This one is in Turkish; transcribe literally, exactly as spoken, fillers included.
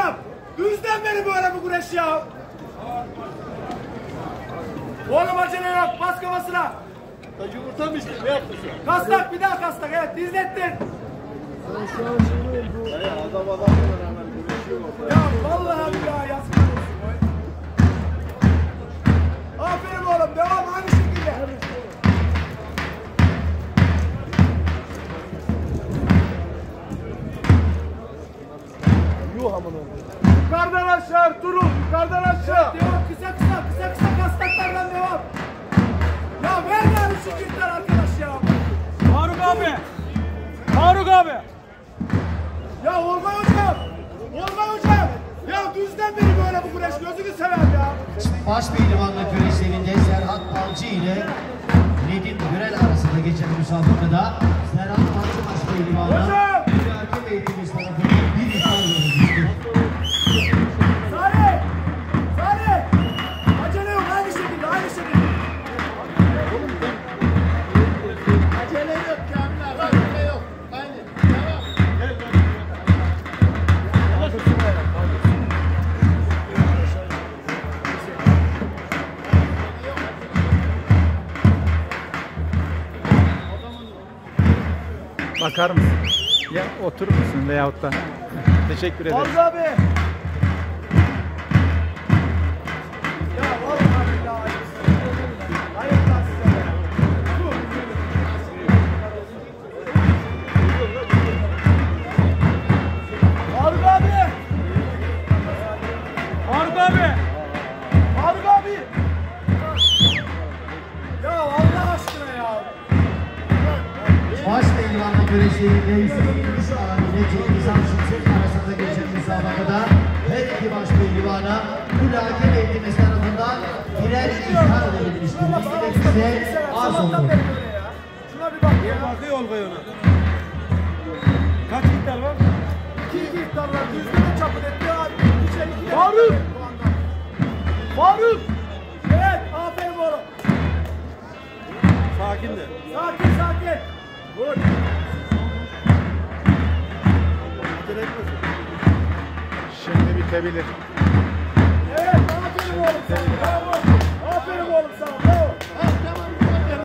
hocam. Düzden beri böyle bu güreş ya. Oğlum acele yok. Bas kafasına. Yumurta mı işte? Ne yaptın sen? Kastak bir daha kastak. Evet dizlettin. Ya adam adam hemen güreşiyor orada. Ya vallahi billahi yazıklar olsun. Aferin oğlum. Devam aynı şekilde. Yuh aman oğlum. Yukarıdan aşağı Ertuğrul. Yukarıdan aşağı. Devam kısa kısa kısa kısa kastaklardan devam. Ya ver yani şu çiftler arkadaş ya. Faruk abi. Faruk abi. Ya Olgay hocam. Olgay hocam. Ya düzden beri böyle bu güreş gözünü sever ya. Baş pehlivanlık güreşlerinde Serhat Balcı ile Nedim Gürel arasında geçen müsabakada Serhat Balcı baş pehlivanı hakem eğitimimiz tarafından bir ifade verilmiştir. Salih! Salih! Acele yok aynı şekilde aynı şekilde. Acele yok Kamil abi. Acele yok. Aynı. Devam. Gel gel. Bakar mısın? Ya oturur musun veyahut da? Teşekkür ederim. Hamza abi! Ya vallahi billahi. Hayır lan size. Dur. Faruk abi! Faruk abi. Faruk abi! Ya Allah aşkına ya. Baş pehlivanlık güreşlerinde Hüseyin Gümüşağan ile Cengiz Hamşıksek arasında geçen müsabakada her iki baş pehlivana bu hakem eğitimimiz tarafından birer ihtar verilmiştir. İstemek ise az oldu. Sabahtan beri böyle ya. Şuna bir bak ya. Bakıyor Olgay ona. Kaç miktar var? İki iki ihtarlar düzgün çapın etti abi. Üçe iki. Faruk! Faruk! Evet aferin oğlum. Sakin de. Sakin sakin. Vur. Şimdi bitebilir. Evet aferin oğlum. Sen.